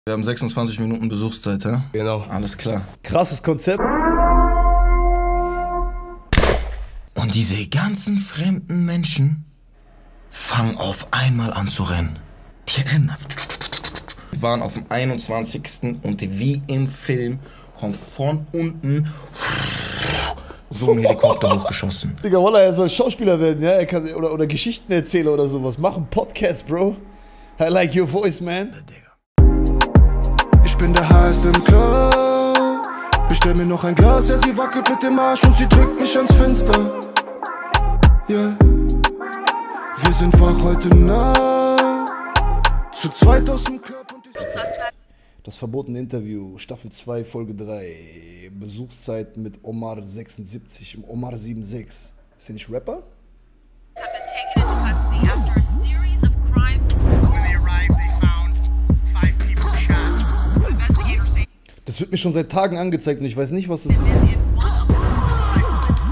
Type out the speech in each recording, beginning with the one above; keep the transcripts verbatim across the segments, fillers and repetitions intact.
Wir haben sechsundzwanzig Minuten Besuchszeit, hä? Genau. Alles klar. Krasses Konzept. Und diese ganzen fremden Menschen fangen auf einmal an zu rennen. Die rennen. Wir waren auf dem einundzwanzigsten und wie im Film kommt von unten so ein Helikopter hochgeschossen. Digga, Wallah, er soll Schauspieler werden, ja? Er kann, oder, oder Geschichten erzählen oder sowas. Mach einen Podcast, Bro. I like your voice, man. Ich bin der Heiß im Club. Bestell mir noch ein Glas, ja, sie wackelt mit dem Arsch und sie drückt mich ans Fenster. Yeah. Wir sind wach heute Nacht. Zu zweit aus dem Club und die Das verbotene Interview, Staffel zwei, Folge drei. Besuchszeit mit Omar sechsundsiebzig, Omar sechsundsiebzig. Ist der nicht Rapper? Have been taken into custody after a series of crime. When they arrived, they found five people shot. Investigators say Das wird mir schon seit Tagen angezeigt und ich weiß nicht, was das ist. this is one of the homicides.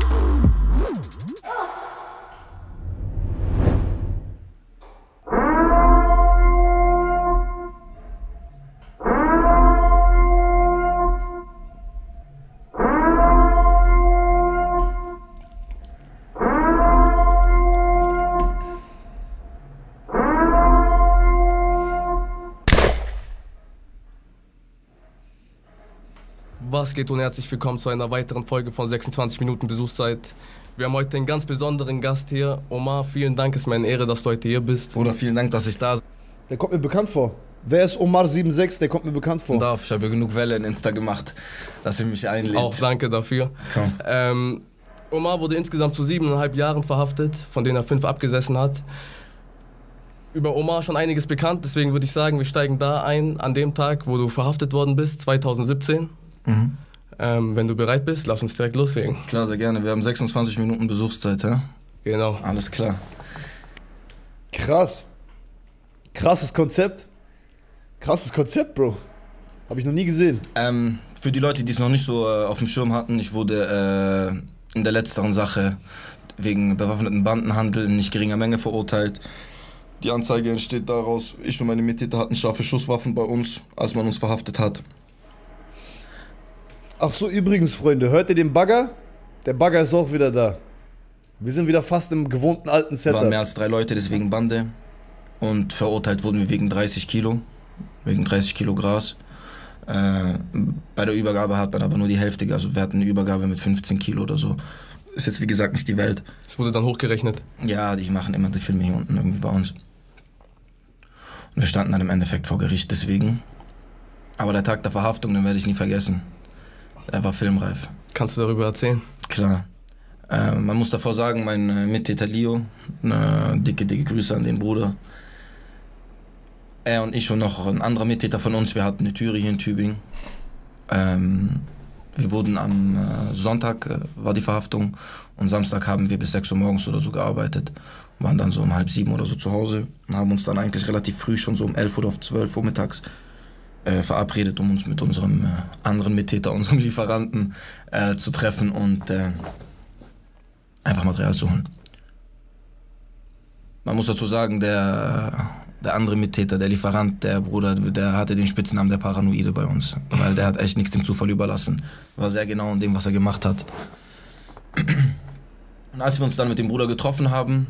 Was geht und herzlich willkommen zu einer weiteren Folge von sechsundzwanzig Minuten Besuchszeit. Wir haben heute einen ganz besonderen Gast hier. Omar, vielen Dank, es ist mir eine Ehre, dass du heute hier bist. Bruder, vielen Dank, dass ich da sein Der kommt mir bekannt vor. Wer ist Omar sechsundsiebzig? Der kommt mir bekannt vor. darf. Ich habe ja genug Welle in Insta gemacht, dass ihr mich einlädt. Auch danke dafür. Komm. Ähm, Omar wurde insgesamt zu siebeneinhalb Jahren verhaftet, von denen er fünf abgesessen hat. Über Omar schon einiges bekannt, deswegen würde ich sagen, wir steigen da ein, an dem Tag, wo du verhaftet worden bist, zweitausendsiebzehn. Mhm. Ähm, wenn du bereit bist, lass uns direkt loslegen. Klar, sehr gerne. Wir haben sechsundzwanzig Minuten Besuchszeit, hä? Genau. Alles klar. Krass. Krasses Konzept. Krasses Konzept, Bro. Habe ich noch nie gesehen. Ähm, für die Leute, die es noch nicht so äh, auf dem Schirm hatten, ich wurde äh, in der letzteren Sache wegen bewaffneten Bandenhandel in nicht geringer Menge verurteilt. Die Anzeige entsteht daraus, ich und meine Mittäter hatten scharfe Schusswaffen bei uns, als man uns verhaftet hat. Ach so, übrigens, Freunde, hört ihr den Bagger? Der Bagger ist auch wieder da. Wir sind wieder fast im gewohnten alten Es waren Setup. mehr als drei Leute, deswegen Bande. Und verurteilt wurden wir wegen dreißig Kilo, wegen dreißig Kilo Gras. Äh, bei der Übergabe hat man aber nur die Hälfte, also wir hatten eine Übergabe mit fünfzehn Kilo oder so. Ist jetzt wie gesagt nicht die Welt. Es wurde dann hochgerechnet. Ja, die machen immer die Filme hier unten irgendwie bei uns. Und wir standen dann im Endeffekt vor Gericht deswegen. Aber der Tag der Verhaftung, den werde ich nie vergessen. Er war filmreif. Kannst du darüber erzählen? Klar. Äh, man muss davor sagen, mein äh, Mittäter Leo, eine dicke, dicke Grüße an den Bruder. Er und ich und noch ein anderer Mittäter von uns, wir hatten eine Türe hier in Tübingen. Ähm, wir wurden am äh, Sonntag, äh, war die Verhaftung, und Samstag haben wir bis sechs Uhr morgens oder so gearbeitet. Waren dann so um halb sieben oder so zu Hause und haben uns dann eigentlich relativ früh, schon so um elf oder auf zwölf Uhr mittags, äh, verabredet, um uns mit unserem äh, anderen Mittäter, unserem Lieferanten, äh, zu treffen und äh, einfach Material zu holen. Man muss dazu sagen, der, der andere Mittäter, der Lieferant, der Bruder, der hatte den Spitznamen der Paranoide bei uns, weil der hat echt nichts dem Zufall überlassen. War sehr genau in dem, was er gemacht hat. Und als wir uns dann mit dem Bruder getroffen haben,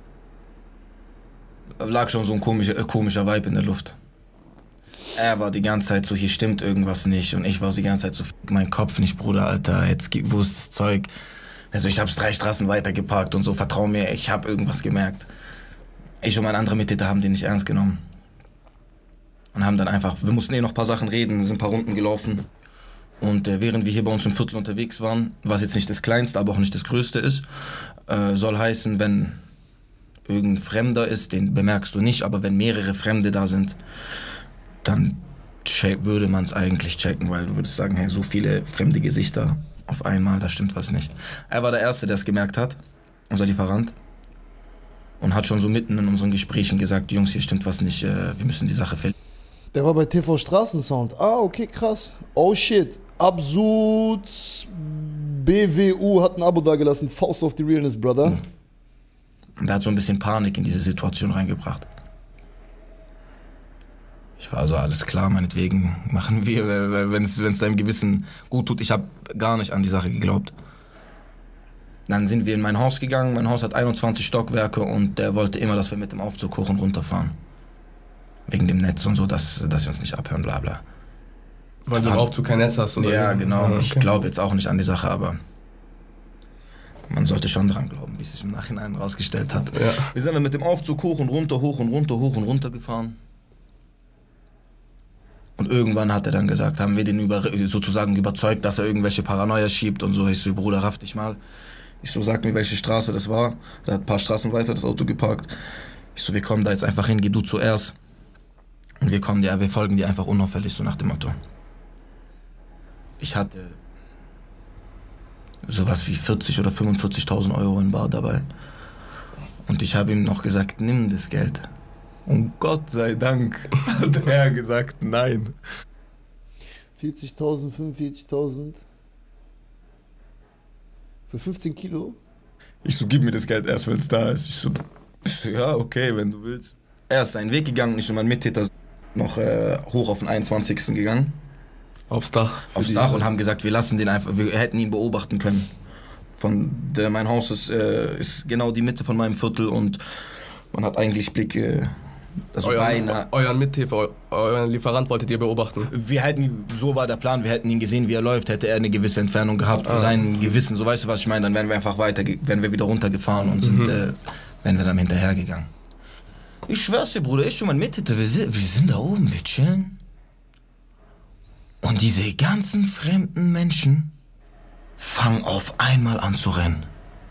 lag schon so ein komischer, äh, komischer Vibe in der Luft. Er war die ganze Zeit so, hier stimmt irgendwas nicht, und ich war so die ganze Zeit so, mein Kopf nicht, Bruder, Alter, jetzt wo ist das Zeug? Also ich hab's drei Straßen weiter geparkt und so, vertrau mir, ich hab irgendwas gemerkt. Ich und mein anderer Mittäter haben den nicht ernst genommen. Und haben dann einfach, wir mussten eh noch ein paar Sachen reden, sind ein paar Runden gelaufen. Und äh, während wir hier bei uns im Viertel unterwegs waren, was jetzt nicht das Kleinste, aber auch nicht das Größte ist, äh, soll heißen, wenn irgendein Fremder ist, den bemerkst du nicht, aber wenn mehrere Fremde da sind, dann check, würde man es eigentlich checken, weil du würdest sagen, hey, so viele fremde Gesichter auf einmal, da stimmt was nicht. Er war der Erste, der es gemerkt hat, unser Lieferant, und hat schon so mitten in unseren Gesprächen gesagt, Jungs, hier stimmt was nicht, äh, wir müssen die Sache verlieren. Der war bei T V Straßensound. Ah, okay, krass. Oh shit. Absud B W U hat ein Abo dagelassen. Faust of the Realness, Brother. Und er hat so ein bisschen Panik in diese Situation reingebracht. Ich war so, alles klar, meinetwegen machen wir, wenn es deinem Gewissen gut tut. Ich habe gar nicht an die Sache geglaubt. Dann sind wir in mein Haus gegangen. Mein Haus hat einundzwanzig Stockwerke und der wollte immer, dass wir mit dem Aufzug hoch und runter fahren. Wegen dem Netz und so, dass, dass wir uns nicht abhören, bla bla. Weil du im Aufzug kein Netz hast, oder? Ja, genau. Ah, okay. Ich glaube jetzt auch nicht an die Sache, aber man sollte schon dran glauben, wie es sich im Nachhinein rausgestellt hat. Ja. Wir sind dann mit dem Aufzug hoch und runter, hoch und runter, hoch und runter gefahren. Und irgendwann hat er dann gesagt, haben wir den über, sozusagen überzeugt, dass er irgendwelche Paranoia schiebt und so. Ich so, Bruder, raff dich mal. Ich so, sag mir, welche Straße das war. Der hat ein paar Straßen weiter das Auto geparkt. Ich so, wir kommen da jetzt einfach hin, geh du zuerst. Und wir kommen dir, wir folgen dir einfach unauffällig, so nach dem Motto. Ich hatte sowas wie vierzig oder fünfundvierzigtausend Euro in Bar dabei. Und ich habe ihm noch gesagt, nimm das Geld. Und Gott sei Dank hat er gesagt, nein. vierzigtausend, fünfundvierzigtausend. Für fünfzehn Kilo? Ich so, gib mir das Geld erst, wenn es da ist. Ich so, ich so, ja, okay, wenn du willst. Er ist seinen Weg gegangen und ich und mein Mittäter sind noch äh, hoch auf den einundzwanzigsten gegangen. Aufs Dach. Aufs Dach und haben gesagt, wir lassen den einfach, wir hätten ihn beobachten können. Von der, mein Haus ist, äh, ist genau die Mitte von meinem Viertel und man hat eigentlich Blick, äh, also euren, beinahe. Euren Mithilfe, euren Lieferant wolltet ihr beobachten? Wir hätten ihn, so war der Plan, wir hätten ihn gesehen, wie er läuft, hätte er eine gewisse Entfernung gehabt für ah. sein Gewissen, so weißt du, was ich meine, dann wären wir einfach weiter, wären wir wieder runtergefahren und sind, mhm. äh, wären wir dann hinterhergegangen. Ich schwör's dir, Bruder, ich und mein Mithilfe, wir sind, wir sind da oben, wir chillen. Und diese ganzen fremden Menschen fangen auf einmal an zu rennen.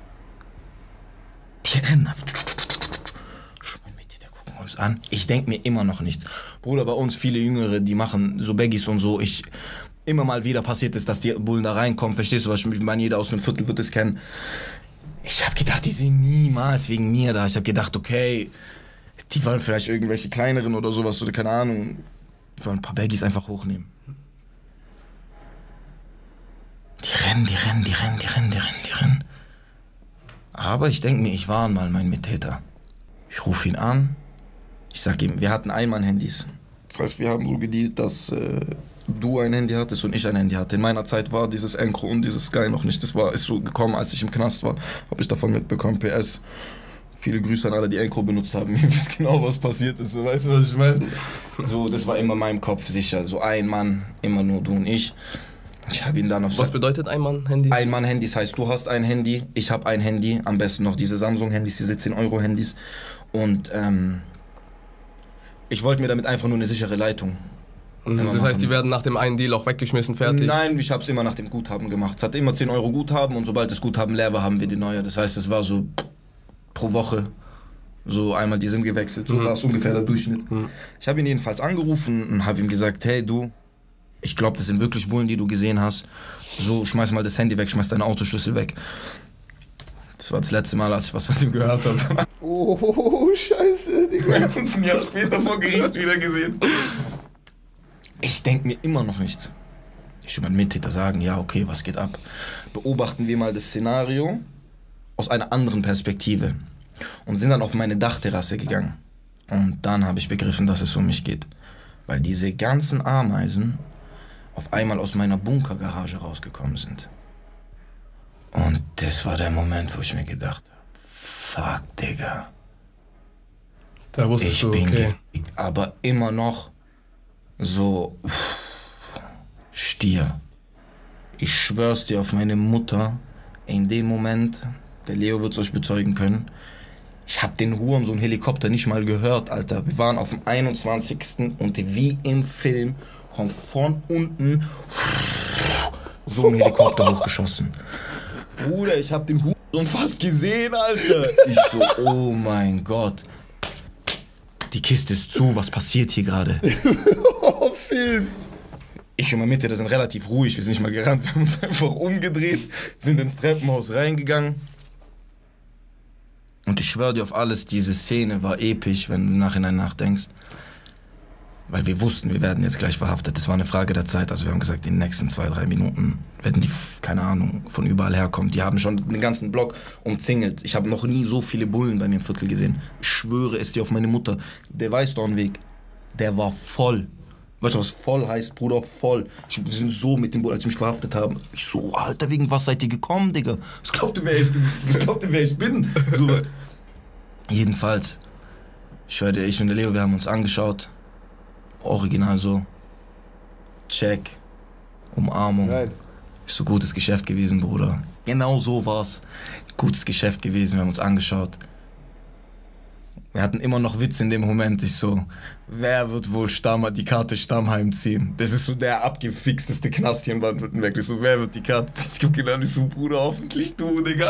Die rennen einfach. Gucken wir uns an. Ich denke mir immer noch nichts. Bruder, bei uns viele Jüngere, die machen so Baggies und so. Ich, immer mal wieder passiert es, dass die Bullen da reinkommen. Verstehst du, was ich meine? Jeder aus einem Viertel wird es kennen. Ich habe gedacht, die sind niemals wegen mir da. Ich habe gedacht, okay, die wollen vielleicht irgendwelche kleineren oder sowas oder keine Ahnung. Die wollen ein paar Baggies einfach hochnehmen. Die rennen, die rennen, die rennen, die rennen, die rennen, die rennen. Aber ich denke mir, ich war mal mein Mittäter. Ich rufe ihn an. Ich sag ihm, wir hatten Einmann-Handys. Das heißt, wir haben so gedealt, dass äh, du ein Handy hattest und ich ein Handy hatte. In meiner Zeit war dieses Encro und dieses Sky noch nicht. Das war, ist so gekommen, als ich im Knast war. Habe ich davon mitbekommen. P S. Viele Grüße an alle, die Encro benutzt haben. Ihr wisst genau, was passiert ist. So, weißt du, was ich meine? So, das war immer in meinem Kopf sicher. So ein Mann, immer nur du und ich. Ich habe ihn dann auf... Was bedeutet Ein-Mann-Handy? Ein-Mann-Handys heißt, du hast ein Handy, ich habe ein Handy, am besten noch diese Samsung-Handys, diese zehn Euro Handys. Und ähm, ich wollte mir damit einfach nur eine sichere Leitung. Mhm, das heißt, machen. Die werden nach dem einen Deal auch weggeschmissen, fertig? Nein, ich habe es immer nach dem Guthaben gemacht. Es hatte immer zehn Euro Guthaben und sobald das Guthaben leer war, haben wir die neue. Das heißt, es war so pro Woche so einmal die SIM gewechselt. So mhm. war es ungefähr der Durchschnitt. Mhm. Ich habe ihn jedenfalls angerufen und habe ihm gesagt, hey du, ich glaube, das sind wirklich Bullen, die du gesehen hast. So, schmeiß mal das Handy weg, schmeiß deinen Autoschlüssel weg. Das war das letzte Mal, als ich was von ihm gehört habe. Oh, scheiße, Digga. Wir haben uns ein Jahr später vor Gericht wieder gesehen. Ich denke mir immer noch nichts. Ich will meinen Mittäter sagen, ja, okay, was geht ab? Beobachten wir mal das Szenario aus einer anderen Perspektive. Und sind dann auf meine Dachterrasse gegangen. Und dann habe ich begriffen, dass es um mich geht. Weil diese ganzen Ameisen auf einmal aus meiner Bunkergarage rausgekommen sind. Und das war der Moment, wo ich mir gedacht habe, fuck, Digga. Da wusstest ich du, bin okay. gefickt, aber immer noch so uff, Stier. Ich schwör's dir auf meine Mutter, in dem Moment, der Leo wird's euch bezeugen können, ich hab den Hurensohn Helikopter nicht mal gehört, Alter. Wir waren auf dem einundzwanzigsten und wie im Film kommt von unten so ein Helikopter hochgeschossen. Bruder, ich hab den Hurensohn fast gesehen, Alter. Ich so, oh mein Gott. Die Kiste ist zu, was passiert hier gerade? Oh, Film. Ich und meine Mitte, das sind relativ ruhig, wir sind nicht mal gerannt, wir haben uns einfach umgedreht, sind ins Treppenhaus reingegangen. Und ich schwöre dir auf alles, diese Szene war episch, wenn du im Nachhinein nachdenkst. Weil wir wussten, wir werden jetzt gleich verhaftet. Das war eine Frage der Zeit. Also wir haben gesagt, in den nächsten zwei, drei Minuten werden die, keine Ahnung, von überall herkommen. Die haben schon den ganzen Block umzingelt. Ich habe noch nie so viele Bullen bei mir im Viertel gesehen. Ich schwöre es dir auf meine Mutter. Der weiß doch einen Weg. Der war voll. Weißt du, was voll heißt, Bruder? Voll. Ich, wir sind so mit dem Bullen, als sie mich verhaftet haben. Ich so, Alter, wegen was seid ihr gekommen, Digga? Was glaubt ihr, wer ich, was glaubt ihr, wer ich bin? So. Jedenfalls, ich schwör dir, ich und der Leo, wir haben uns angeschaut. Original so. Check. Umarmung. Nein. Ist so gutes Geschäft gewesen, Bruder. Genau so war's. Gutes Geschäft gewesen, wir haben uns angeschaut. Wir hatten immer noch Witz in dem Moment. Ich so, wer wird wohl Stamm, die Karte Stammheim ziehen? Das ist so der abgefixteste Knast hier in Baden-Württemberg. Ich so, wer wird die Karte ziehen? Ich guck ihn an, ich so, Bruder, hoffentlich du, Digga.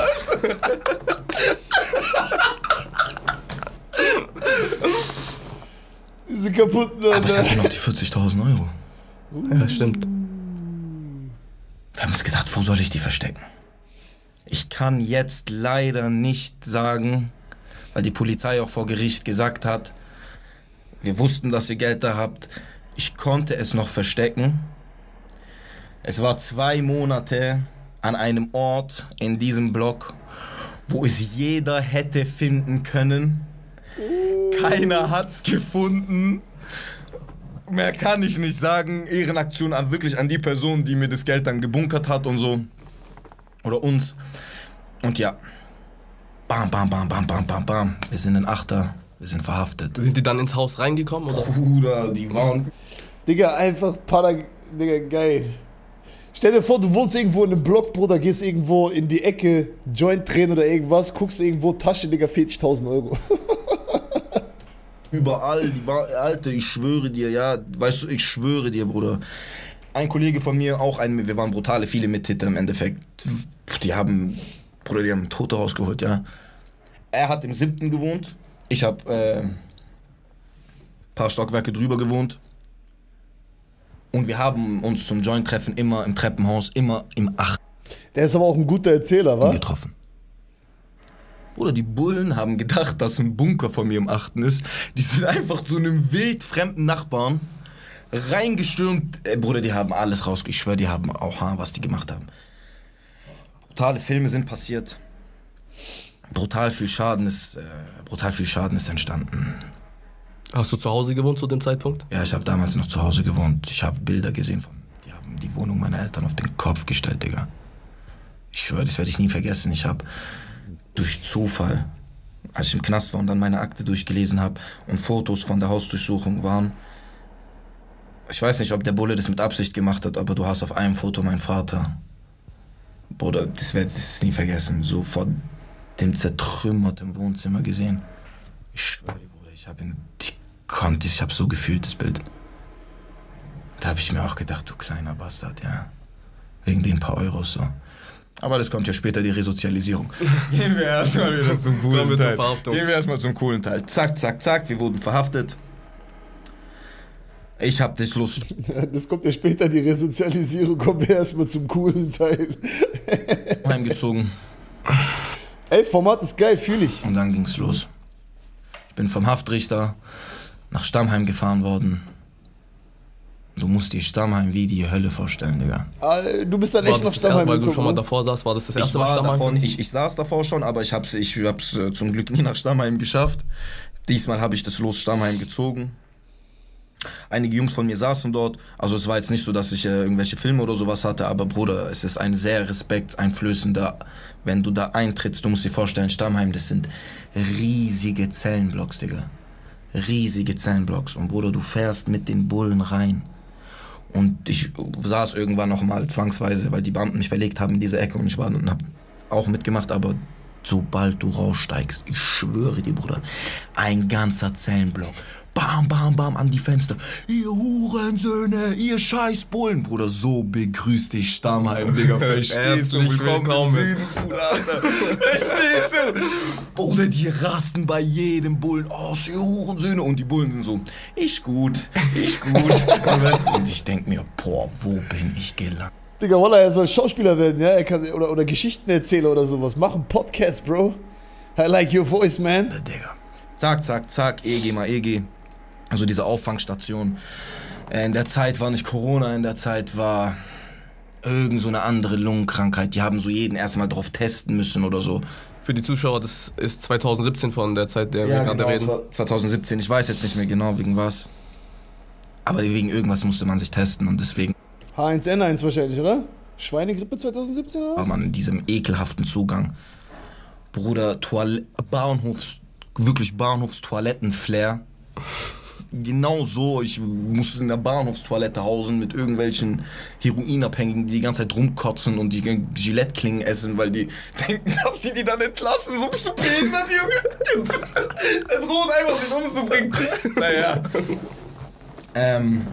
Diese kaputten, Aber ich Alter. hatte noch die vierzigtausend Euro. Ja, stimmt. Wir haben uns gesagt, wo soll ich die verstecken? Ich kann jetzt leider nicht sagen, weil die Polizei auch vor Gericht gesagt hat, wir wussten, dass ihr Geld da habt. Ich konnte es noch verstecken. Es war zwei Monate an einem Ort in diesem Block, wo es jeder hätte finden können. Keiner hat's gefunden. Mehr kann ich nicht sagen. Ehrenaktion an wirklich an die Person, die mir das Geld dann gebunkert hat und so. Oder uns. Und ja. Bam, bam, bam, bam, bam, bam, bam. Wir sind ein Achter. Wir sind verhaftet. Sind die dann ins Haus reingekommen? Oder? Bruder, die waren... Digga, einfach Para... Digga, geil. Stell dir vor, du wohnst irgendwo in einem Block, Bruder, gehst irgendwo in die Ecke, Joint drehen oder irgendwas, guckst irgendwo, Tasche, Digga, vierzigtausend Euro. Überall, die war, Alter, ich schwöre dir, ja, weißt du, ich schwöre dir, Bruder. Ein Kollege von mir, auch ein, wir waren brutale, viele Mittäter im Endeffekt. Die haben, Bruder, die haben Tote rausgeholt, ja. Er hat im siebten gewohnt, ich hab, äh, ein paar Stockwerke drüber gewohnt. Und wir haben uns zum Joint-Treffen immer im Treppenhaus, immer im achten Der ist aber auch ein guter Erzähler, wa? getroffen. Bruder, die Bullen haben gedacht, dass ein Bunker von mir im achten ist. Die sind einfach zu einem wildfremden Nachbarn reingestürmt. Äh, Bruder, die haben alles rausge... Ich schwör, die haben auch, ha, was die gemacht haben. Brutale Filme sind passiert. Brutal viel Schaden ist, äh, brutal viel Schaden ist entstanden. Hast du zu Hause gewohnt zu dem Zeitpunkt? Ja, ich habe damals noch zu Hause gewohnt. Ich habe Bilder gesehen von... Die haben die Wohnung meiner Eltern auf den Kopf gestellt, Digga. Ich schwör, das werde ich nie vergessen. Ich habe durch Zufall, als ich im Knast war und dann meine Akte durchgelesen habe und Fotos von der Hausdurchsuchung waren, ich weiß nicht, ob der Bulle das mit Absicht gemacht hat, aber du hast auf einem Foto meinen Vater. Bruder, das werde ich nie vergessen. So vor dem zertrümmerten Wohnzimmer gesehen. Ich schwöre dir, Bruder, ich habe ihn, ich konnte, ich habe so gefühlt, das Bild. Da habe ich mir auch gedacht, du kleiner Bastard, ja. Wegen den paar Euros so. Aber das kommt ja später, die Resozialisierung. Gehen wir erstmal wieder zum coolen Kommen wir zur Teil. Verhaftung. Gehen wir erstmal zum coolen Teil. Zack, zack, zack, wir wurden verhaftet. Ich hab das Lust. Das kommt ja später, die Resozialisierung, kommen wir erstmal zum coolen Teil. Heimgezogen Ey, Format ist geil, fühl ich. und dann ging's los. Ich bin vom Haftrichter nach Stammheim gefahren worden. Du musst dir Stammheim wie die Hölle vorstellen, Digga. Ah, Du bist dann War echt nach das, Stammheim weil du schon mal gekommen, ne? davor saßt, war das das Ich, erste Mal war Stammheim? davon, für dich? ich, ich saß davor schon, aber ich hab's, ich hab's äh, zum Glück nie nach Stammheim geschafft. Diesmal habe ich das Los Stammheim gezogen. Einige Jungs von mir saßen dort. Also es war jetzt nicht so, dass ich äh, irgendwelche Filme oder sowas hatte, aber Bruder, es ist ein sehr respekteinflößender, wenn du da eintrittst, du musst dir vorstellen, Stammheim, das sind riesige Zellenblocks, Digga. Riesige Zellenblocks. Und Bruder, du fährst mit den Bullen rein. Und ich saß irgendwann noch mal zwangsweise, weil die Beamten mich verlegt haben in diese Ecke und ich war und hab auch mitgemacht, aber sobald du raussteigst, ich schwöre dir, Bruder, ein ganzer Zellenblock. Bam, bam, bam an die Fenster. Ihr Hurensöhne, ihr Scheißbullen. Bruder, so begrüßt dich Stammheim, Digga. Verstehst du? Herzlich Willkommen im willkommen. Süden, Bruder, Alter. Verstehst du? Bruder, die rasten bei jedem Bullen aus, ihr Hurensöhne. Und die Bullen sind so, ich gut, ich gut. Und ich denk mir, boah, wo bin ich gelandet? Digga, Wallah, er soll Schauspieler werden, ja? Er kann, oder, oder Geschichtenerzähler oder sowas. Mach einen Podcast, Bro. I like your voice, man. Digga. Zack, zack, zack, E G mal E G. Also diese Auffangstation. In der Zeit war nicht Corona, in der Zeit war irgend so eine andere Lungenkrankheit. Die haben so jeden erstmal drauf testen müssen oder so. Für die Zuschauer, das ist zwanzig siebzehn von der Zeit, der wir gerade genau, reden. das war zwanzig siebzehn, ich weiß jetzt nicht mehr genau, wegen was. Aber wegen irgendwas musste man sich testen und deswegen H eins N eins wahrscheinlich, oder? Schweinegrippe zwanzig siebzehn oder war was? man in diesem ekelhaften Zugang. Bruder, Toil Bahnhofs, wirklich Bahnhofstoiletten-Flair. Genau so, ich musste in der Bahnhofstoilette hausen mit irgendwelchen Heroinabhängigen, die die ganze Zeit rumkotzen und die Gillette-Klingen essen, weil die denken, dass die die dann entlassen. So bist du behindert, Junge. Der droht einfach, sich umzubringen. Naja. Ähm,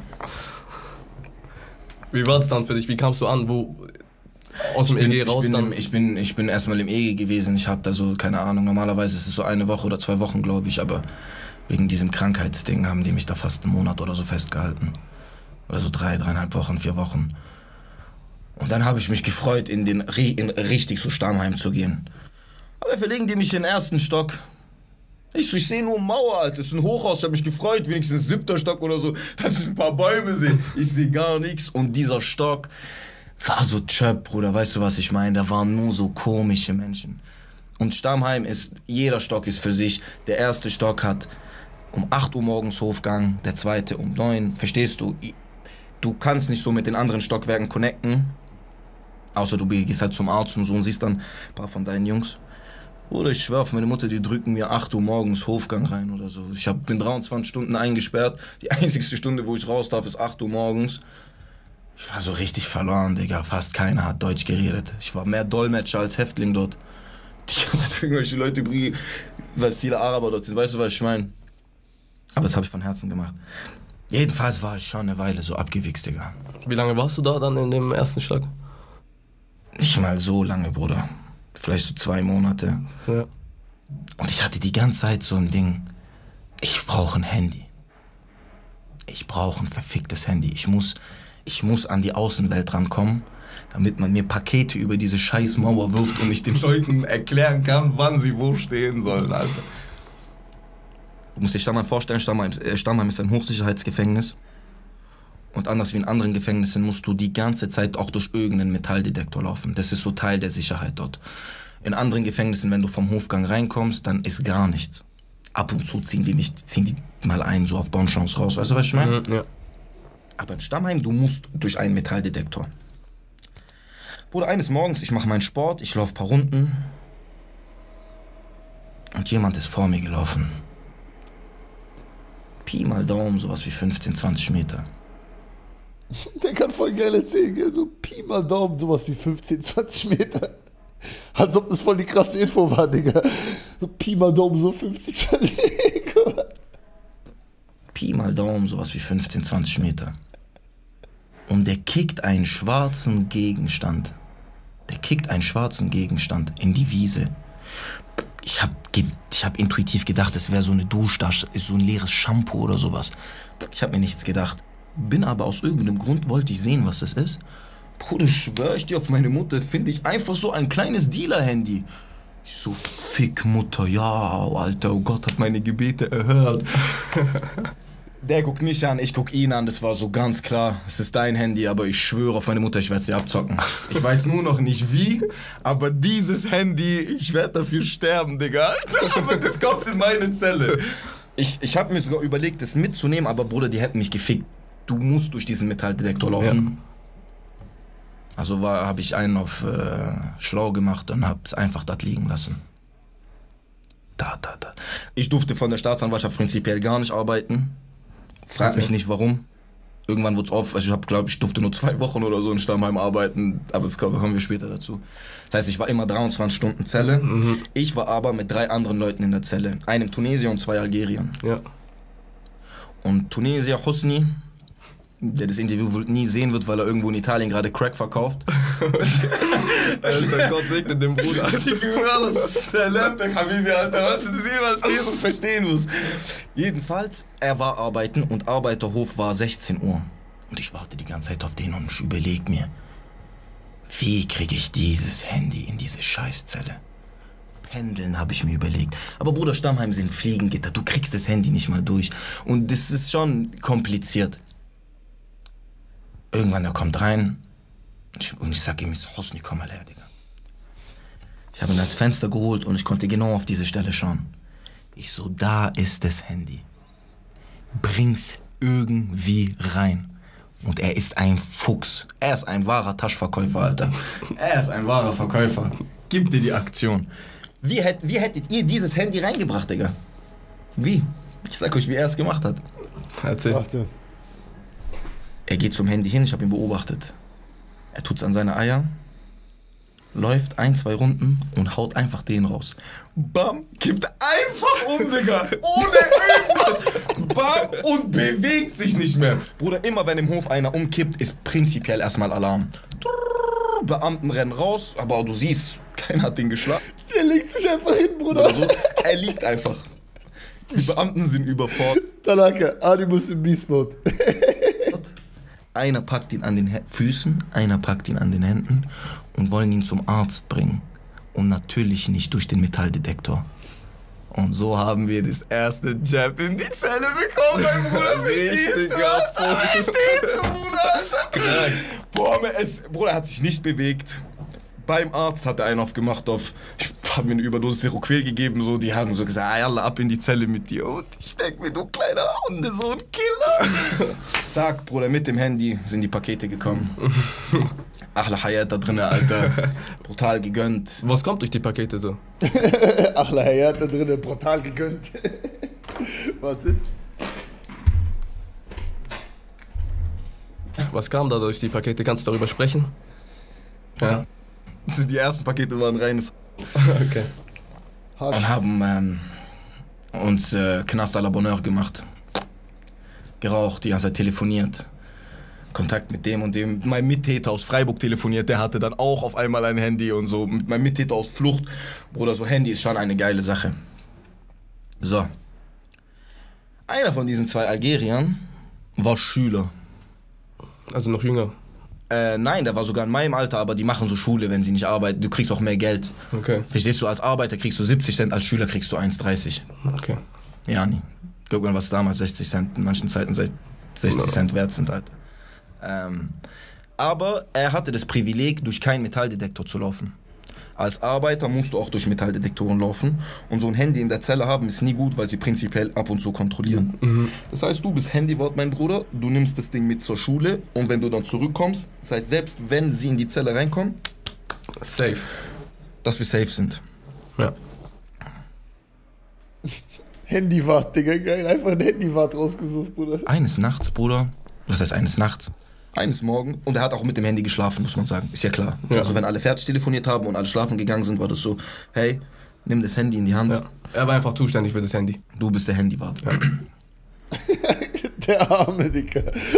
Wie war es dann für dich? Wie kamst du an? Wo aus dem ich bin, E G raus ich bin, dann? im, ich bin, ich bin erstmal im E G gewesen. Ich habe da so, keine Ahnung, normalerweise ist es so eine Woche oder zwei Wochen, glaube ich, aber wegen diesem Krankheitsding haben die mich da fast einen Monat oder so festgehalten. Oder so drei, dreieinhalb Wochen, vier Wochen. Und dann habe ich mich gefreut, in den in richtig so Stammheim zu gehen. Aber verlegen die mich in den ersten Stock. Ich, so, ich sehe nur Mauer, Alter. Das ist ein Hochhaus. Ich habe mich gefreut, wenigstens siebter Stock oder so, dass ich ein paar Bäume sehe. Ich sehe gar nichts. Und dieser Stock war so Chöp, Bruder. Weißt du, was ich meine? Da waren nur so komische Menschen. Und Stammheim ist, jeder Stock ist für sich. Der erste Stock hat um acht Uhr morgens Hofgang, der zweite um neun. Verstehst du? Du kannst nicht so mit den anderen Stockwerken connecten. Außer du gehst halt zum Arzt und so und siehst dann ein paar von deinen Jungs. Oder ich schwör auf meine Mutter, die drücken mir acht Uhr morgens Hofgang rein oder so. Ich hab, bin dreiundzwanzig Stunden eingesperrt. Die einzigste Stunde, wo ich raus darf, ist acht Uhr morgens. Ich war so richtig verloren, Digga. Fast keiner hat Deutsch geredet. Ich war mehr Dolmetscher als Häftling dort. Die ganze Zeit irgendwelche Leute, weil viele Araber dort sind. Weißt du, was ich meine? Aber das habe ich von Herzen gemacht. Jedenfalls war ich schon eine Weile so abgewichst, Digga. Wie lange warst du da dann in dem ersten Stock? Nicht mal so lange, Bruder. Vielleicht so zwei Monate. Ja. Und ich hatte die ganze Zeit so ein Ding. Ich brauche ein Handy. Ich brauche ein verficktes Handy. Ich muss, ich muss an die Außenwelt rankommen, damit man mir Pakete über diese scheiß Mauer wirft und ich den Leuten erklären kann, wann sie wo stehen sollen, Alter. Du musst dir Stammheim vorstellen, Stammheim, Stammheim ist ein Hochsicherheitsgefängnis. Und anders wie in anderen Gefängnissen musst du die ganze Zeit auch durch irgendeinen Metalldetektor laufen. Das ist so Teil der Sicherheit dort. In anderen Gefängnissen, wenn du vom Hofgang reinkommst, dann ist gar nichts. Ab und zu ziehen die mich, ziehen die mal ein, so auf Bonchance raus. Weißt du, was ich meine? Mhm, ja. Aber in Stammheim, du musst durch einen Metalldetektor. Bruder, eines Morgens, ich mache meinen Sport, ich laufe ein paar Runden. Und jemand ist vor mir gelaufen. Pi mal Daumen, sowas wie fünfzehn, zwanzig Meter. Der kann voll geil erzählen, gell? So Pi mal Daumen, sowas wie fünfzehn, zwanzig Meter. Als ob das voll die krasse Info war, Digga. So Pi mal Daumen, so fünfzehn, zwanzig Meter. Pi mal Daumen, sowas wie fünfzehn, zwanzig Meter. Und der kickt einen schwarzen Gegenstand. Der kickt einen schwarzen Gegenstand in die Wiese. Ich hab, ich hab intuitiv gedacht, es wäre so eine Duschtasche, so ein leeres Shampoo oder sowas. Ich hab mir nichts gedacht. Bin aber aus irgendeinem Grund, wollte ich sehen, was das ist. Bruder, schwör ich dir auf meine Mutter, finde ich einfach so ein kleines Dealer-Handy. Ich so, fick Mutter, ja, Alter, oh Gott hat meine Gebete erhört. Der guckt mich an, ich guck ihn an, das war so ganz klar, es ist dein Handy, aber ich schwöre auf meine Mutter, ich werde sie abzocken. Ich weiß nur noch nicht wie, aber dieses Handy, ich werde dafür sterben, Digga. Aber das kommt in meine Zelle. Ich, ich habe mir sogar überlegt, das mitzunehmen, aber Bruder, die hätten mich gefickt. Du musst durch diesen Metalldetektor laufen. Ja. Also habe ich einen auf äh, schlau gemacht und habe es einfach dort liegen lassen. Da, da, da. Ich durfte von der Staatsanwaltschaft prinzipiell gar nicht arbeiten. Frag okay. mich nicht warum. Irgendwann wurde es auf, also ich habe, glaube ich, durfte nur zwei Wochen oder so in Stammheim arbeiten, aber das kommen wir später dazu. Das heißt, ich war immer dreiundzwanzig Stunden Zelle. Mhm. Ich war aber mit drei anderen Leuten in der Zelle. Einem Tunesier und zwei Algeriern. Ja. Und Tunesier Husni, der das Interview wohl nie sehen wird, weil er irgendwo in Italien gerade Crack verkauft. Alter, Gott segne den Bruder. Der lernt der Habibi, Alter. Willst du das jemals sehen und verstehen musst? Jedenfalls, er war arbeiten und Arbeiterhof war sechzehn Uhr. Und ich warte die ganze Zeit auf den und ich überleg mir, wie kriege ich dieses Handy in diese Scheißzelle? Pendeln habe ich mir überlegt. Aber Bruder, Stammheim sind Fliegengitter. Du kriegst das Handy nicht mal durch. Und das ist schon kompliziert. Irgendwann, er kommt rein und ich sag ihm, Hosni, komm mal her, Digga. Ich habe ihn ans Fenster geholt und ich konnte genau auf diese Stelle schauen. Ich so, da ist das Handy. Bring's irgendwie rein. Und er ist ein Fuchs. Er ist ein wahrer Taschenverkäufer, Alter. Er ist ein wahrer Verkäufer. Gib dir die Aktion. Wie, hätt, wie hättet ihr dieses Handy reingebracht, Digga? Wie? Ich sag euch, wie er es gemacht hat. Erzähl. Warte. Er geht zum Handy hin, ich habe ihn beobachtet. Er tut's an seine Eier, läuft ein, zwei Runden und haut einfach den raus. Bam, kippt einfach um, Digga. Ohne irgendwas. Bam, und bewegt sich nicht mehr. Bruder, immer wenn im Hof einer umkippt, ist prinzipiell erstmal Alarm. Beamten rennen raus, aber du siehst, keiner hat den geschlagen. Der legt sich einfach hin, Bruder. Oder so. Er liegt einfach. Die Beamten sind überfordert. Tanaka, Animus im Beast-Mode. Einer packt ihn an den Hä- Füßen, einer packt ihn an den Händen und wollen ihn zum Arzt bringen. Und natürlich nicht durch den Metalldetektor. Und so haben wir das erste Jab in die Zelle bekommen, mein Bruder. Verstehst du, Alter? Verstehst du, Bruder? Alter? Boah, es, Bruder, er hat sich nicht bewegt. Beim Arzt hat er einen aufgemacht auf, ich hab mir eine Überdosis Seroquel gegeben, so, die haben so gesagt, ah, ab in die Zelle mit dir. Und ich denk mir, du kleiner Hundesohn, Killer. Zack, Bruder, mit dem Handy sind die Pakete gekommen. Achla Hayat da drinne, Alter. Brutal gegönnt. Was kommt durch die Pakete so? Ach, er hat da drinnen brutal gegönnt. Warte. Was kam da durch die Pakete? Kannst du darüber sprechen? Ja. Die ersten Pakete waren reines Okay. und haben ähm, uns äh, Knast à la Bonheur gemacht. Geraucht, die ganze Zeit telefoniert. Kontakt mit dem und dem. Mein Mittäter aus Freiburg telefoniert, der hatte dann auch auf einmal ein Handy und so. Mit meinem Mittäter aus Flucht. Bruder, so Handy ist schon eine geile Sache. So. Einer von diesen zwei Algeriern war Schüler. Also noch jünger. Äh, nein, der war sogar in meinem Alter, aber die machen so Schule, wenn sie nicht arbeiten. Du kriegst auch mehr Geld. Okay. Verstehst du, als Arbeiter kriegst du siebzig Cent, als Schüler kriegst du eins dreißig. Okay. Ja, nie. Guck mal, was damals sechzig Cent, in manchen Zeiten sechzig Cent wert sind, Alter. Ähm, aber er hatte das Privileg, durch keinen Metalldetektor zu laufen. Als Arbeiter musst du auch durch Metalldetektoren laufen. Und so ein Handy in der Zelle haben ist nie gut, weil sie prinzipiell ab und zu kontrollieren. Mhm. Das heißt, du bist Handywort, mein Bruder, du nimmst das Ding mit zur Schule und wenn du dann zurückkommst, das heißt, selbst wenn sie in die Zelle reinkommen, Safe. dass wir safe sind. Ja. Handywart, Digga, geil. Einfach ein Handywart rausgesucht, Bruder. Eines Nachts, Bruder, was heißt eines Nachts? Eines Morgen, und er hat auch mit dem Handy geschlafen, muss man sagen, ist ja klar. Ja. Also wenn alle fertig telefoniert haben und alle schlafen gegangen sind, war das so, hey, nimm das Handy in die Hand. Ja. Er war einfach zuständig für das Handy. Du bist der Handywart. Ja. Der arme, Digga.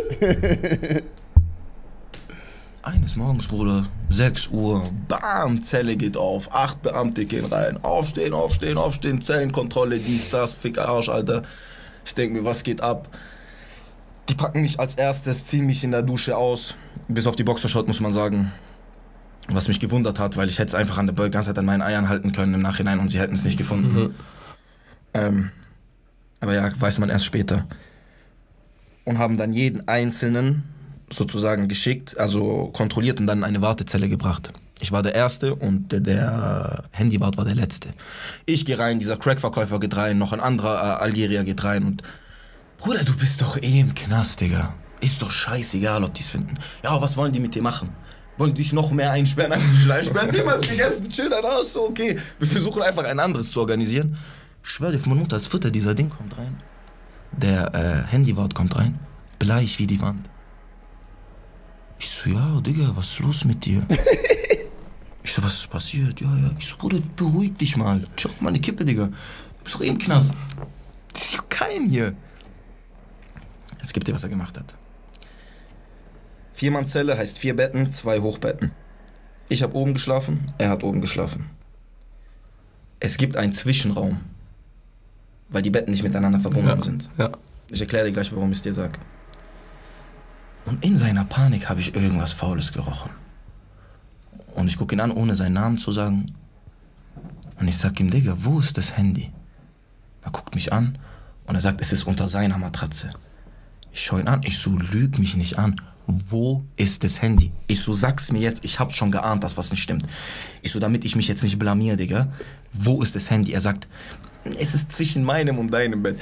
Eines Morgens, Bruder, sechs Uhr, bam, Zelle geht auf, acht Beamte gehen rein, aufstehen, aufstehen, aufstehen, Zellenkontrolle, dies, das, Fick, Arsch, Alter. Ich denk mir, was geht ab? Die packen mich als erstes, ziehen mich in der Dusche aus, bis auf die Boxershot, muss man sagen. Was mich gewundert hat, weil ich hätte es einfach an der Böll ganze Zeit an meinen Eiern halten können im Nachhinein und sie hätten es nicht gefunden. Mhm. Ähm, aber ja, weiß man erst später. Und haben dann jeden Einzelnen sozusagen geschickt, also kontrolliert und dann in eine Wartezelle gebracht. Ich war der Erste und der, der Handywart war der Letzte. Ich gehe rein, dieser Crackverkäufer geht rein, noch ein anderer äh, Algerier geht rein und Bruder, du bist doch eh im Knast, Digga. Ist doch scheißegal, ob die's finden. Ja, was wollen die mit dir machen? Wollen die dich noch mehr einsperren, als du dich einsperren? Die hast gegessen, chill dein Arsch, so okay. Wir versuchen einfach ein anderes zu organisieren. Ich schwör dir, von meiner Mutter als Futter, dieser Ding kommt rein. Der äh, Handywart kommt rein, bleich wie die Wand. Ich so, ja, Digga, was ist los mit dir? Ich so, was ist passiert? Ja, ja. Ich so, Bruder, beruhig dich mal. Schau mal eine Kippe, Digga. Du bist doch eh im Knast. Das ist ja kein hier. Jetzt gibt dir, was er gemacht hat. Viermannzelle heißt vier Betten, zwei Hochbetten. Ich habe oben geschlafen, er hat oben geschlafen. Es gibt einen Zwischenraum, weil die Betten nicht miteinander verbunden ja, sind. Ja. Ich erkläre dir gleich, warum ich es dir sage. Und in seiner Panik habe ich irgendwas Faules gerochen. Und ich gucke ihn an, ohne seinen Namen zu sagen. Und ich sag ihm, Digga, wo ist das Handy? Er guckt mich an und er sagt, es ist unter seiner Matratze. Ich schaue ihn an, ich so, lüg mich nicht an. Wo ist das Handy? Ich so, sag's mir jetzt, ich hab's schon geahnt, dass was nicht stimmt. Ich so, damit ich mich jetzt nicht blamier, Digga. Wo ist das Handy? Er sagt, Es ist zwischen meinem und deinem Bett.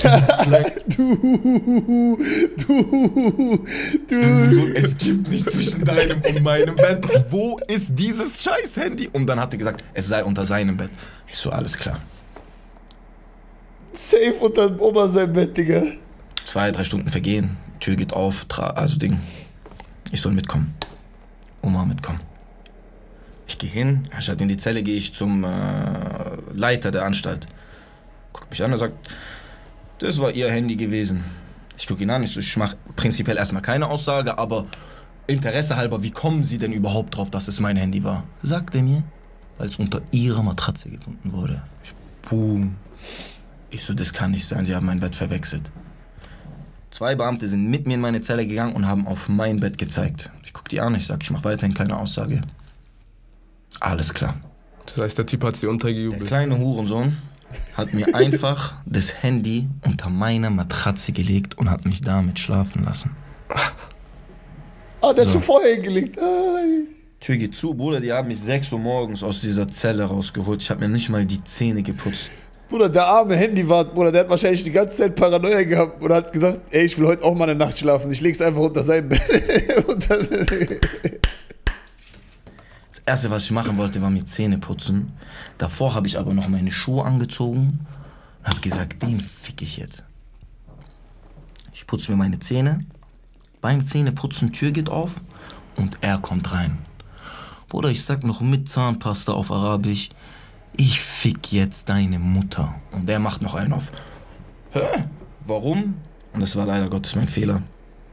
Du, du, du. So, es gibt nicht zwischen deinem und meinem Bett. Wo ist dieses scheiß Handy? Und dann hat er gesagt, es sei unter seinem Bett. Ich so, alles klar. Safe unter Oma sein Bett, Digga. Zwei, drei Stunden vergehen, Tür geht auf, tra- also Ding. Ich soll mitkommen. Oma mitkommen. Ich gehe hin, statt in die Zelle gehe ich zum äh, Leiter der Anstalt. Guckt mich an und sagt, das war ihr Handy gewesen. Ich gucke ihn an, ich, so, ich mache prinzipiell erstmal keine Aussage, aber Interesse halber, wie kommen Sie denn überhaupt drauf, dass es mein Handy war? Sagt er mir, weil es unter Ihrer Matratze gefunden wurde. Ich, boom. Ich so, das kann nicht sein, Sie haben mein Bett verwechselt. Zwei Beamte sind mit mir in meine Zelle gegangen und haben auf mein Bett gezeigt. Ich guck die an, ich sag, ich mache weiterhin keine Aussage. Alles klar. Das heißt, der Typ hat sie Der untergejubelt. kleine Hurensohn hat mir einfach das Handy unter meiner Matratze gelegt und hat mich damit schlafen lassen. Ah, der So. ist schon vorher hingelegt. Ai. Tür geht zu, Bruder, die haben mich sechs Uhr morgens aus dieser Zelle rausgeholt. Ich habe mir nicht mal die Zähne geputzt. Bruder, der arme Handywart, Bruder, der hat wahrscheinlich die ganze Zeit Paranoia gehabt und hat gesagt, ey, ich will heute auch mal eine Nacht schlafen. Ich leg's einfach unter sein Bett. Und dann Das erste, was ich machen wollte, war mir Zähne putzen. Davor habe ich aber noch meine Schuhe angezogen und habe gesagt, den fick ich jetzt. Ich putze mir meine Zähne. Beim Zähneputzen, Tür geht auf und er kommt rein. Bruder, ich sag noch mit Zahnpasta auf Arabisch, ich fick jetzt deine Mutter. Und er macht noch einen auf, hä? Warum? Und das war leider Gottes mein Fehler.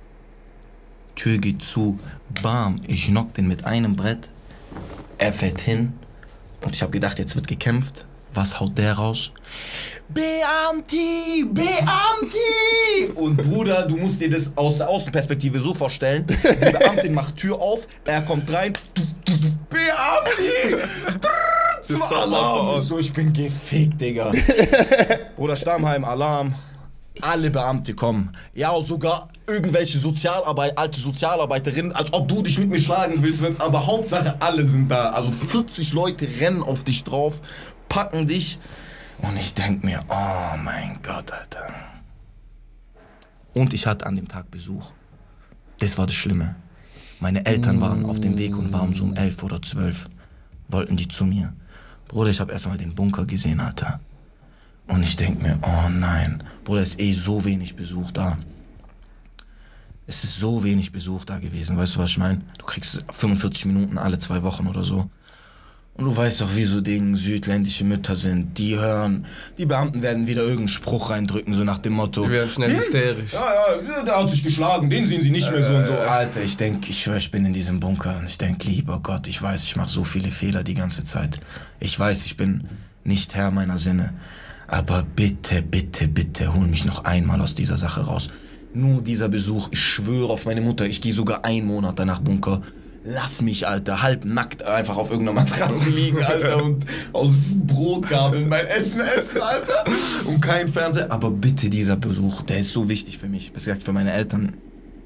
Tür geht zu, bam, ich knock den mit einem Brett. Er fällt hin und ich habe gedacht, jetzt wird gekämpft. Was haut der raus? Beamti! Beamti! Und Bruder, du musst dir das aus der Außenperspektive so vorstellen. Die Beamtin macht Tür auf, er kommt rein. Beamti! Zum Alarm! So, ich bin gefickt, Digga. Bruder, Stammheim, Alarm. Alle Beamte kommen. Ja, sogar irgendwelche Sozialarbeit, alte Sozialarbeiterinnen, als ob du dich mit mir schlagen willst, wenn, aber Hauptsache alle sind da. Also vierzig Leute rennen auf dich drauf, packen dich und ich denk mir, oh mein Gott, Alter. Und ich hatte an dem Tag Besuch. Das war das Schlimme. Meine Eltern waren auf dem Weg und waren so um elf oder zwölf. Wollten die zu mir. Bruder, ich habe erstmal den Bunker gesehen, Alter. Und ich denk mir, oh nein, Bruder, ist eh so wenig Besuch da. Es ist so wenig Besuch da gewesen, weißt du, was ich meine? Du kriegst fünfundvierzig Minuten alle zwei Wochen oder so. Und du weißt doch, wie so Dinge südländische Mütter sind. Die hören, die Beamten werden wieder irgendeinen Spruch reindrücken, so nach dem Motto. Die werden schnell "Hm, hysterisch." Ja, ja, der hat sich geschlagen, den sehen sie nicht mehr so und so. Alter, ich denk, ich schwör, ich bin in diesem Bunker und ich denk, lieber Gott, ich weiß, ich mache so viele Fehler die ganze Zeit. Ich weiß, ich bin nicht Herr meiner Sinne. Aber bitte, bitte, bitte, hol mich noch einmal aus dieser Sache raus. Nur dieser Besuch, ich schwöre auf meine Mutter, ich gehe sogar einen Monat danach Bunker. Lass mich, Alter, halb nackt einfach auf irgendeiner Matratze liegen, Alter, und aus Brotgabeln mein Essen essen, Alter. Und kein Fernseher. Aber bitte, dieser Besuch, der ist so wichtig für mich. Besser gesagt, für meine Eltern.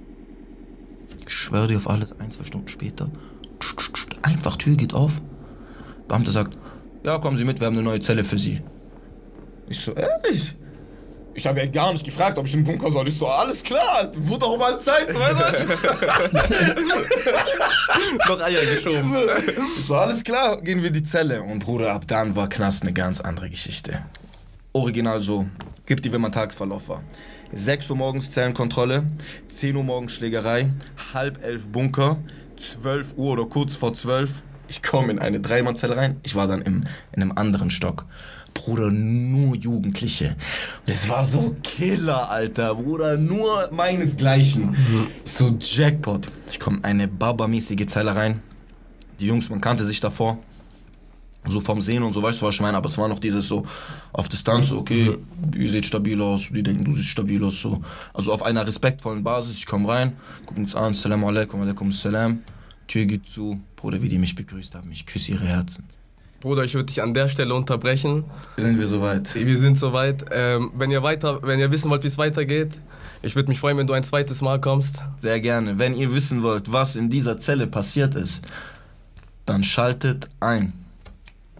Ich schwöre dir auf alles, ein, zwei Stunden später. Einfach, Tür geht auf. Beamter sagt, ja, kommen Sie mit, wir haben eine neue Zelle für Sie. Ich so, ehrlich? Ich habe ja gar nicht gefragt, ob ich im Bunker soll. Ich so, alles klar, wurde doch mal Zeit, so, weißt du? Noch Eier geschoben. Ich so, alles klar, gehen wir in die Zelle. Und Bruder, ab dann war Knast eine ganz andere Geschichte. Original so, gib dir, wenn man Tagesverlauf war. sechs Uhr morgens Zellenkontrolle, zehn Uhr morgens Schlägerei, halb elf Bunker, zwölf Uhr oder kurz vor zwölf. Ich komme in eine Dreimannzelle rein. Ich war dann im, in einem anderen Stock. Bruder, nur Jugendliche. Das war so Killer, Alter. Bruder, nur meinesgleichen. Mhm. So Jackpot. Ich komme in eine Baba-mäßige Zelle rein. Die Jungs, man kannte sich davor. So vom Sehen und so, weißt du, was ich meine? Aber es war noch dieses so auf Distanz, so, okay, ihr seht stabil aus, die denken, du siehst stabil aus, so. Also auf einer respektvollen Basis. Ich komme rein, gucken uns an, Assalamu alaikum, alaikum salam. Tür geht zu. Bruder, wie die mich begrüßt haben, ich küsse ihre Herzen. Bruder, ich würde dich an der Stelle unterbrechen. Sind wir soweit? Wir sind soweit. Ähm, wenn ihr weiter, wenn ihr wissen wollt, wie es weitergeht, ich würde mich freuen, wenn du ein zweites Mal kommst. Sehr gerne. Wenn ihr wissen wollt, was in dieser Zelle passiert ist, dann schaltet ein.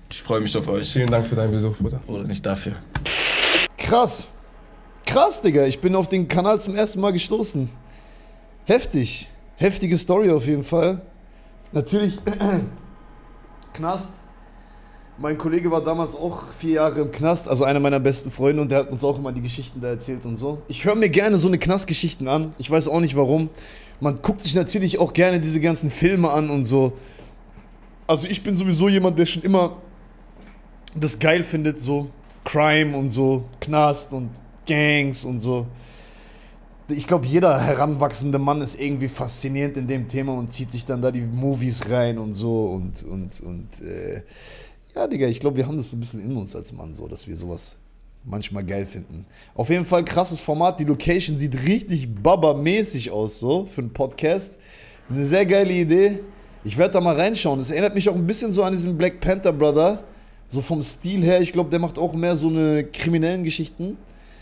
Ich freue mich auf euch. Vielen Dank für deinen Besuch, Bruder. Oder nicht dafür. Krass. Krass, Digga. Ich bin auf den Kanal zum ersten Mal gestoßen. Heftig. Heftige Story auf jeden Fall. Natürlich, Knast. Mein Kollege war damals auch vier Jahre im Knast, also einer meiner besten Freunde, und der hat uns auch immer die Geschichten da erzählt und so. Ich höre mir gerne so eine Knastgeschichten an. Ich weiß auch nicht warum. Man guckt sich natürlich auch gerne diese ganzen Filme an und so. Also ich bin sowieso jemand, der schon immer das geil findet, so Crime und so, Knast und Gangs und so. Ich glaube, jeder heranwachsende Mann ist irgendwie faszinierend in dem Thema und zieht sich dann da die Movies rein und so und, und, und, äh, ja, Digga, ich glaube, wir haben das so ein bisschen in uns als Mann, so, dass wir sowas manchmal geil finden. Auf jeden Fall krasses Format, die Location sieht richtig Baba-mäßig aus, so, für einen Podcast. Eine sehr geile Idee. Ich werde da mal reinschauen. Das erinnert mich auch ein bisschen so an diesen Black Panther Brother, so vom Stil her. Ich glaube, der macht auch mehr so eine kriminellen Geschichten.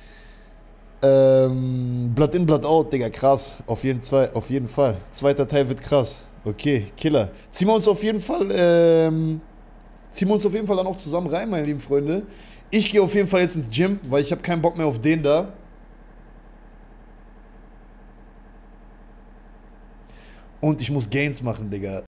Ähm, Blood in, Blood out, Digga, krass. Auf jeden, zwei, auf jeden Fall. Zweiter Teil wird krass. Okay, Killer. Ziehen wir uns auf jeden Fall, ähm, ziehen wir uns auf jeden Fall dann auch zusammen rein, meine lieben Freunde. Ich gehe auf jeden Fall jetzt ins Gym, weil ich habe keinen Bock mehr auf den da. Und ich muss Gains machen, Digga.